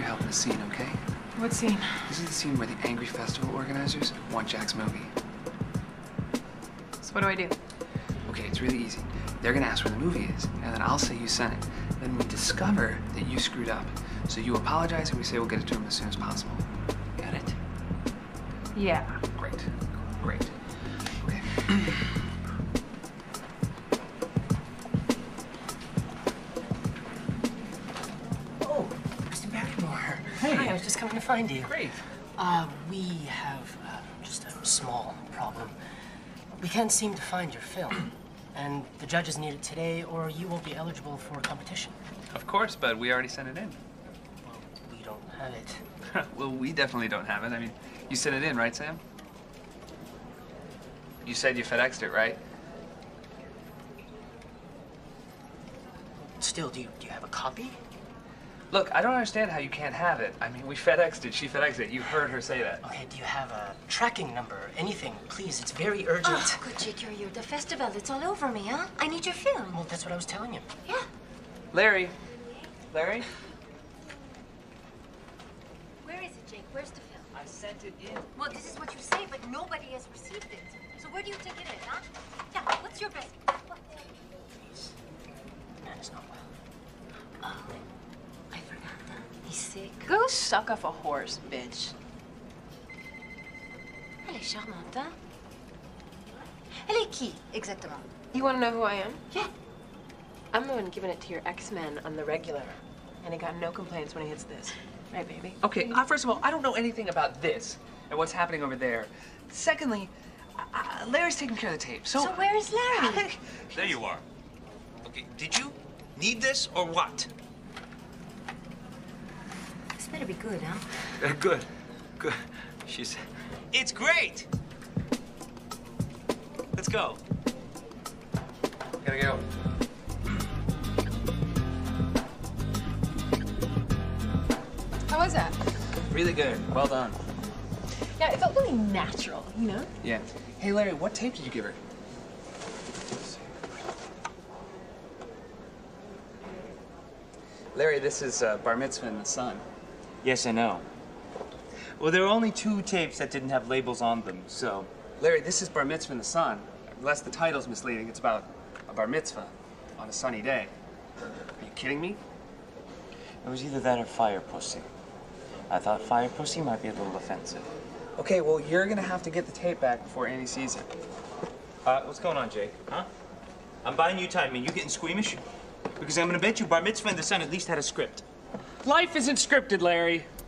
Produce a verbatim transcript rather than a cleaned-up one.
help in the scene, okay? What scene? This is the scene where the angry festival organizers want Jack's movie. So what do I do? Okay, it's really easy. They're gonna ask where the movie is, and then I'll say you sent it. Then we discover that you screwed up. So you apologize, and we say we'll get it to him as soon as possible. Got it? Yeah. Great. Great. Okay. Oh, Mister Barrymore. Hey. Hi, I was just coming to find you. Great. Uh, we have uh, just a small problem. We can't seem to find your film. And the judges need it today, or you won't be eligible for competition. Of course, but we already sent it in. Well, we don't have it. Well, we definitely don't have it. I mean, you sent it in, right, Sam? You said you FedExed it, right? Still, do you, do you have a copy? Look, I don't understand how you can't have it. I mean, we FedExed it. She FedExed it. You heard her say that. Okay, do you have a tracking number? Anything, please. It's very urgent. Oh, good Jake, you're, you're the festival. It's all over me, huh? I need your film. Well, that's what I was telling you. Yeah. Larry. Larry? Where is it, Jake? Where's the film? I sent it in. Well, this is what you say, but nobody has received it. So where do you think it is, huh? Yeah, what's your best? What? Please. The man is not well. Oh, I forgot that. He's sick. Go suck off a horse, bitch. Elle est charmante, hein? Elle est qui, exactement? You want to know who I am? Yeah. I'm the one giving it to your X-Men on the regular. And he got no complaints when he hits this. Right, baby? Okay, uh, first of all, I don't know anything about this and what's happening over there. Secondly, uh, Larry's taking care of the tape, so... So where is Larry? There you are. Okay, did you need this or what? This better be good, huh? Uh, good. Good. She's... It's great! Let's go. Gotta go. How was that? Really good. Well done. Yeah, it felt really natural, you know? Yeah. Hey, Larry, what tape did you give her? Larry, this is uh, Bar Mitzvah in the Sun. Yes, I know. Well, there are only two tapes that didn't have labels on them, so... Larry, this is Bar Mitzvah in the Sun. Unless the title's misleading, it's about a bar mitzvah on a sunny day. Are you kidding me? It was either that or Fire Pussy. I thought Fire Pussy might be a little offensive. Okay, well, you're gonna have to get the tape back before Andy sees it. Uh, what's going on, Jake? Huh? I'm buying you time, and you getting squeamish? Because I'm gonna bet you Bar Mitzvah in the Sun at least had a script. Life isn't scripted, Larry.